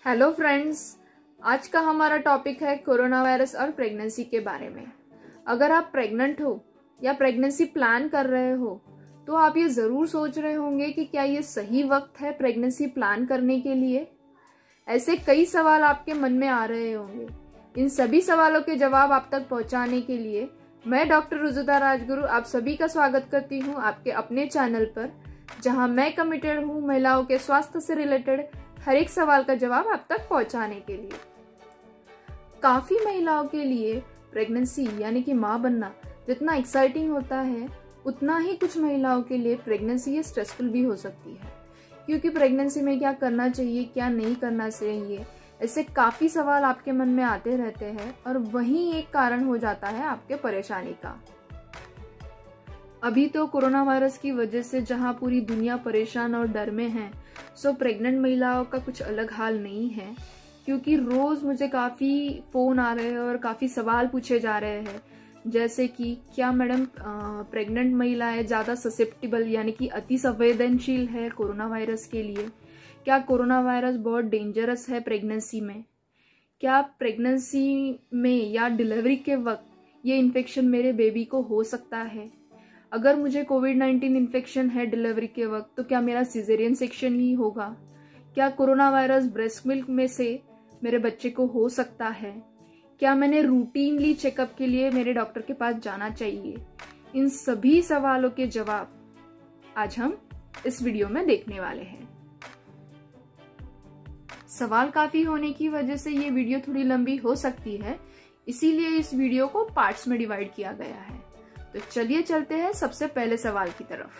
Hello friends, आज का हमारा टॉपिक है कोरोना वायरस और प्रेगनेंसी के बारे में। अगर आप प्रेग्नेंट हो या प्रेगनेंसी प्लान कर रहे हो तो आप ये ज़रूर सोच रहे होंगे कि क्या ये सही वक्त है प्रेगनेंसी प्लान करने के लिए। ऐसे कई सवाल आपके मन में आ रहे होंगे। इन सभी सवालों के जवाब आप तक पहुंचाने के लिए मैं डॉक्टर रुजुता राजगुरु आप सभी का स्वागत करती हूं आपके अपने चैनल पर, जहां मैं कमिटेड हूं महिलाओं के स्वास्थ्य से रिलेटेड हर एक सवाल का जवाब आप तक पहुंचाने के लिए। काफी महिलाओं के लिए प्रेगनेंसी यानी कि मां बनना जितना एक्साइटिंग होता है, उतना ही कुछ महिलाओं के लिए प्रेगनेंसी ये स्ट्रेसफुल भी हो सकती है। क्योंकि प्रेगनेंसी में क्या करना चाहिए, क्या नहीं करना चाहिए, ऐसे काफी सवाल आपके मन में आते रहते हैं और वही एक कारण हो जाता है आपके परेशानी का। अभी तो कोरोना वायरस की वजह से जहां पूरी दुनिया परेशान और डर में है, सो प्रेग्नेंट महिलाओं का कुछ अलग हाल नहीं है। क्योंकि रोज मुझे काफी फोन आ रहे हैं और काफी सवाल पूछे जा रहे हैं, जैसे कि क्या मैडम प्रेग्नेंट महिलाएं ज्यादा ससेप्टिबल यानी कि अति संवेदनशील है कोरोना वायरस के लिए? क्या कोरोना वायरस बहुत डेंजरस है प्रेगनेंसी में? क्या प्रेगनेंसी में या डिलीवरी के वक्त ये इन्फेक्शन मेरे बेबी को हो सकता है? अगर मुझे कोविड-19 इन्फेक्शन है डिलीवरी के वक्त तो क्या मेरा सिजेरियन सेक्शन ही होगा? क्या कोरोना वायरस ब्रेस्ट मिल्क में से मेरे बच्चे को हो सकता है? क्या मैंने रूटीनली चेकअप के लिए मेरे डॉक्टर के पास जाना चाहिए? इन सभी सवालों के जवाब आज हम इस वीडियो में देखने वाले हैं। सवाल काफी होने की वजह से ये वीडियो थोड़ी लंबी हो सकती है, इसीलिए इस वीडियो को पार्ट्स में डिवाइड किया गया है। तो चलिए चलते हैं सबसे पहले सवाल की तरफ।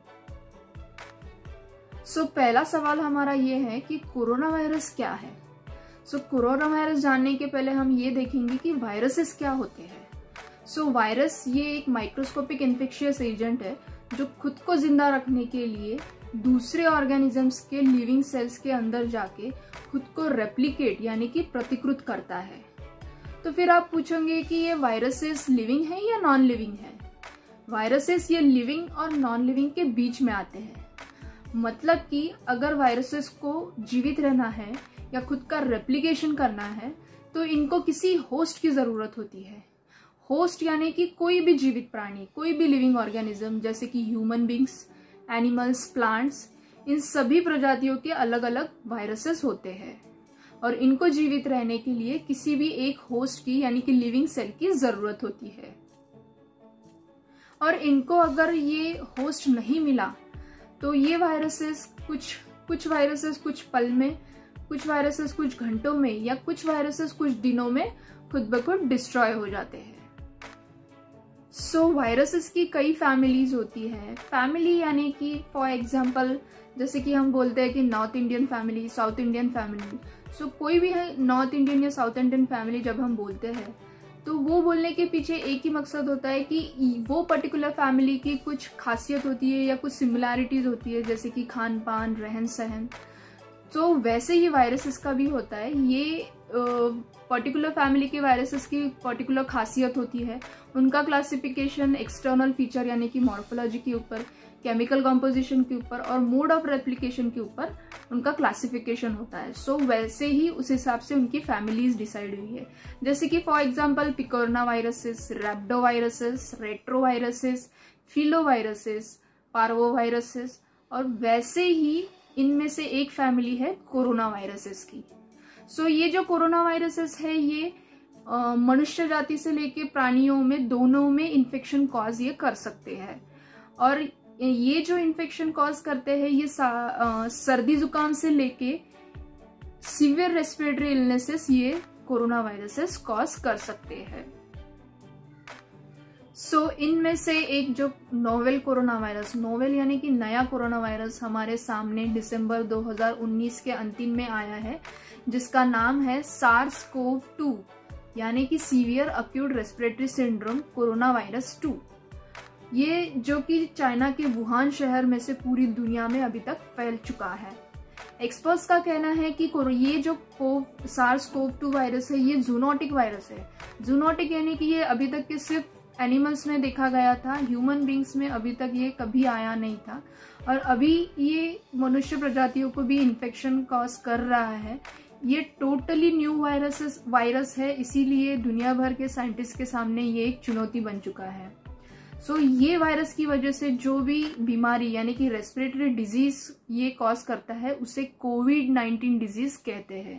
पहला सवाल हमारा ये है कि कोरोना वायरस क्या है। कोरोना वायरस जानने के पहले हम ये देखेंगे कि वायरसेस क्या होते हैं। वायरस ये एक माइक्रोस्कोपिक इन्फेक्शियस एजेंट है जो खुद को जिंदा रखने के लिए दूसरे ऑर्गेनिजम्स के लिविंग सेल्स के अंदर जाके खुद को रेप्लिकेट यानी कि प्रतिकृत करता है। तो फिर आप पूछोगे कि ये वायरसेस लिविंग है या नॉन लिविंग है? वायरसेस ये लिविंग और नॉन लिविंग के बीच में आते हैं। मतलब कि अगर वायरसेस को जीवित रहना है या खुद का रेप्लिकेशन करना है तो इनको किसी होस्ट की जरूरत होती है। होस्ट यानी कि कोई भी जीवित प्राणी, कोई भी लिविंग ऑर्गेनिज्म, जैसे कि ह्यूमन बींग्स, एनिमल्स, प्लांट्स, इन सभी प्रजातियों के अलग अलग वायरसेस होते हैं और इनको जीवित रहने के लिए किसी भी एक होस्ट की यानी कि लिविंग सेल की जरूरत होती है। और इनको अगर ये होस्ट नहीं मिला तो ये वायरसेस कुछ वायरसेस कुछ पल में, कुछ वायरसेस कुछ घंटों में या कुछ वायरसेस कुछ दिनों में खुद ब खुद डिस्ट्रॉय हो जाते हैं। वायरसेस की कई फैमिलीज होती है। फैमिली यानी कि फॉर एग्जांपल जैसे कि हम बोलते हैं कि North Indian family, South Indian family. कोई भी है नॉर्थ इंडियन या साउथ इंडियन फैमिली जब हम बोलते हैं तो वो बोलने के पीछे एक ही मकसद होता है कि वो पर्टिकुलर फैमिली की कुछ खासियत होती है या कुछ सिमिलैरिटीज होती है, जैसे कि खान पान, रहन सहन। तो वैसे ही वायरसेस का भी होता है। ये पर्टिकुलर फैमिली के वायरसेस की पर्टिकुलर खासियत होती है। उनका क्लासिफिकेशन एक्सटर्नल फीचर यानी कि मॉर्फोलॉजी के ऊपर, केमिकल कॉम्पोजिशन के ऊपर और मोड ऑफ रेप्लिकेशन के ऊपर उनका क्लासिफिकेशन होता है। वैसे ही उस हिसाब से उनकी फैमिलीज डिसाइड हुई है। जैसे कि for example picorna viruses, rhabdoviruses, retroviruses, filoviruses, parvoviruses, और वैसे ही इनमें से एक फैमिली है कोरोना वायरसेस की। ये जो कोरोना वायरसेस है ये मनुष्य जाति से लेके प्राणियों में दोनों में इन्फेक्शन कॉज ये कर सकते हैं। और ये जो इन्फेक्शन कॉज करते हैं ये सर्दी जुकाम से लेके सीवियर रेस्पिरेटरी इलनेसेस ये कोरोना वायरसेस कॉज कर सकते हैं। इनमें से एक जो नोवेल कोरोना वायरस, नोवेल यानी कि नया कोरोना वायरस हमारे सामने दिसंबर 2019 के अंतिम में आया है, जिसका नाम है SARS-CoV-2 यानी कि severe acute respiratory syndrome corona virus 2। ये जो कि चाइना के वुहान शहर में से पूरी दुनिया में अभी तक फैल चुका है। एक्सपर्ट्स का कहना है कि ये जो SARS-CoV-2 वायरस है ये जूनोटिक वायरस है। जूनोटिक यानी कि ये अभी तक के सिर्फ एनिमल्स में देखा गया था, ह्यूमन बींग्स में अभी तक ये कभी आया नहीं था और अभी ये मनुष्य प्रजातियों को भी इन्फेक्शन कॉज कर रहा है। ये टोटली न्यू वायरस है, इसीलिए दुनिया भर के साइंटिस्ट के सामने ये एक चुनौती बन चुका है। सो ये वायरस की वजह से जो भी बीमारी यानी कि रेस्पिरेटरी डिजीज ये कॉज करता है उसे कोविड-19 डिजीज कहते हैं।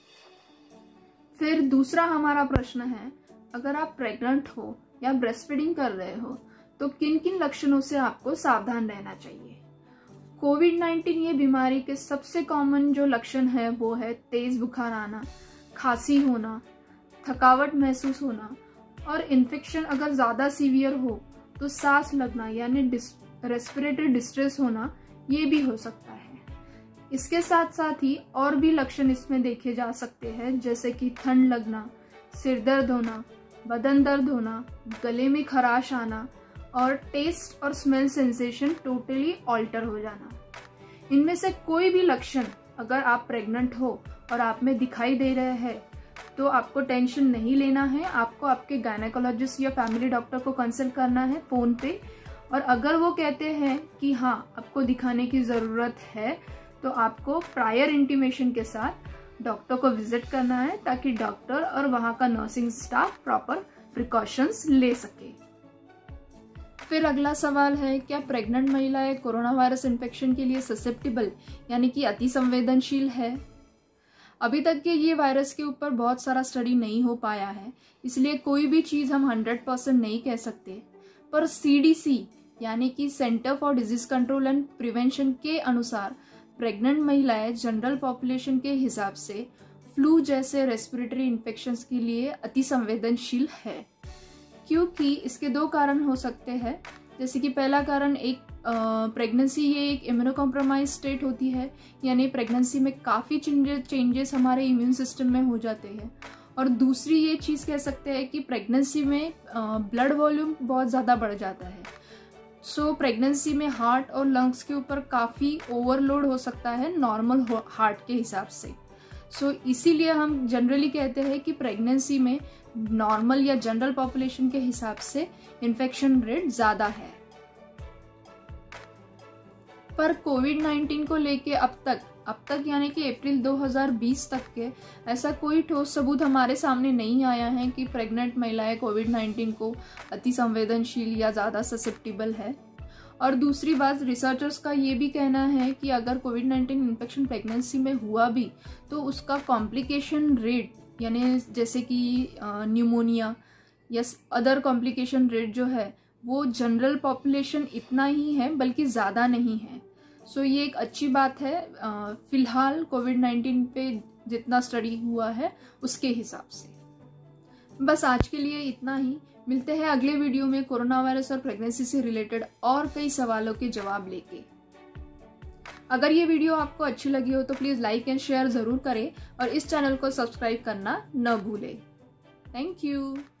फिर दूसरा हमारा प्रश्न है, अगर आप प्रेग्नेंट हो या ब्रेस्ट फीडिंग कर रहे हो तो किन किन लक्षणों से आपको सावधान रहना चाहिए। कोविड-19 ये बीमारी के सबसे कॉमन जो लक्षण है वो है तेज बुखार आना, खांसी होना, थकावट महसूस होना, और इन्फेक्शन अगर ज्यादा सीवियर हो तो सांस लगना यानी रेस्पिरेटरी डिस्ट्रेस होना, ये भी हो सकता है। इसके साथ साथ ही और भी लक्षण इसमें देखे जा सकते हैं, जैसे कि ठंड लगना, सिर दर्द होना, बदन दर्द होना, गले में खराश आना और टेस्ट और स्मेल सेंसेशन टोटली ऑल्टर हो जाना। इनमें से कोई भी लक्षण अगर आप प्रेग्नेंट हो और आप में दिखाई दे रहे हैं तो आपको टेंशन नहीं लेना है, आपको आपके गायनेकोलॉजिस्ट या फैमिली डॉक्टर को कंसल्ट करना है फोन पे। और अगर वो कहते हैं कि हाँ आपको दिखाने की ज़रूरत है तो आपको प्रायर इंटीमेशन के साथ डॉक्टर को विजिट करना है, ताकि डॉक्टर और वहाँ का नर्सिंग स्टाफ प्रॉपर प्रिकॉशंस ले सके। फिर अगला सवाल है, क्या प्रेग्नेंट महिलाएं कोरोना वायरस इन्फेक्शन के लिए ससेप्टिबल यानी कि अति संवेदनशील है। अभी तक के ये वायरस के ऊपर बहुत सारा स्टडी नहीं हो पाया है, इसलिए कोई भी चीज हम 100% नहीं कह सकते। पर CDC यानी कि Center for Disease Control and Prevention के अनुसार प्रेग्नेंट महिलाएं जनरल पॉपुलेशन के हिसाब से फ्लू जैसे रेस्पिरेटरी इन्फेक्शंस के लिए अति संवेदनशील है। क्योंकि इसके दो कारण हो सकते हैं, जैसे कि पहला कारण एक प्रेगनेंसी ये एक इम्यूनो कॉम्प्रोमाइज स्टेट होती है, यानी प्रेगनेंसी में काफ़ी चेंजेस हमारे इम्यून सिस्टम में हो जाते हैं। और दूसरी ये चीज़ कह सकते हैं कि प्रेगनेंसी में ब्लड वॉल्यूम बहुत ज़्यादा बढ़ जाता है। सो प्रेगनेंसी में हार्ट और लंग्स के ऊपर काफ़ी ओवरलोड हो सकता है नॉर्मल हार्ट के हिसाब से। सो इसीलिए हम जनरली कहते हैं कि प्रेगनेंसी में नॉर्मल या जनरल पॉपुलेशन के हिसाब से इन्फेक्शन रेट ज़्यादा है। पर कोविड-19 को लेके अब तक यानी कि अप्रैल 2020 तक के ऐसा कोई ठोस सबूत हमारे सामने नहीं आया है कि प्रेग्नेंट महिलाएं कोविड-19 को अति संवेदनशील या ज़्यादा ससेप्टिबल है। और दूसरी बात, रिसर्चर्स का ये भी कहना है कि अगर कोविड-19 इन्फेक्शन प्रेगनेंसी में हुआ भी तो उसका कॉम्प्लिकेशन रेट यानी जैसे कि न्यूमोनिया या अदर कॉम्प्लिकेशन रेट जो है वो जनरल पॉपुलेशन इतना ही है, बल्कि ज़्यादा नहीं है। सो ये एक अच्छी बात है फिलहाल कोविड-19 पे जितना स्टडी हुआ है उसके हिसाब से। बस आज के लिए इतना ही। मिलते हैं अगले वीडियो में कोरोना वायरस और प्रेगनेंसी से रिलेटेड और कई सवालों के जवाब लेके। अगर ये वीडियो आपको अच्छी लगी हो तो प्लीज़ लाइक एंड शेयर ज़रूर करें और इस चैनल को सब्सक्राइब करना न भूलें। Thank you.